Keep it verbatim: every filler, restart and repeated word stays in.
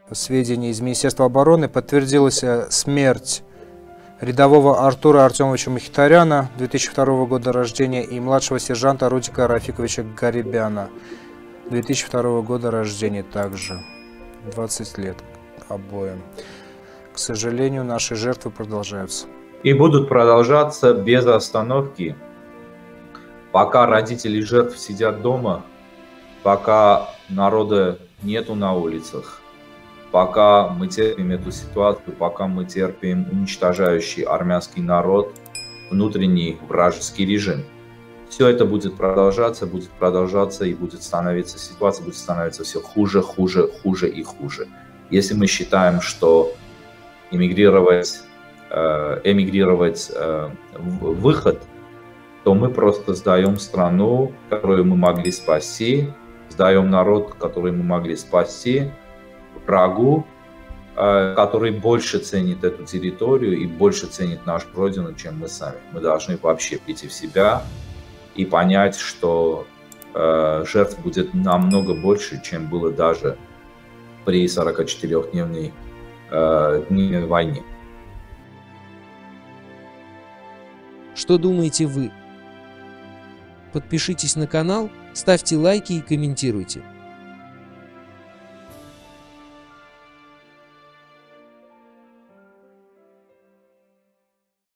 сведений из Министерства обороны, подтвердилась смерть рядового Артура Артемовича Махитаряна, две тысячи второго года рождения, и младшего сержанта Рудика Рафиковича Гарибяна, две тысячи второго года рождения также. двадцать лет обоим. К сожалению, наши жертвы продолжаются. И будут продолжаться без остановки, пока родители жертв сидят дома, пока народа нету на улицах, пока мы терпим эту ситуацию, пока мы терпим уничтожающий армянский народ, внутренний вражеский режим. Все это будет продолжаться, будет продолжаться и будет становиться, ситуация будет становиться все хуже, хуже, хуже и хуже. Если мы считаем, что эмигрировать, э, эмигрировать э, выход, то мы просто сдаем страну, которую мы могли спасти, сдаем народ, который мы могли спасти, врагу, э, который больше ценит эту территорию и больше ценит нашу родину, чем мы сами. Мы должны вообще прийти в себя и понять, что э, жертв будет намного больше, чем было даже при сорокачетырёхдневной э, дне войне. Что думаете вы? Подпишитесь на канал, ставьте лайки и комментируйте.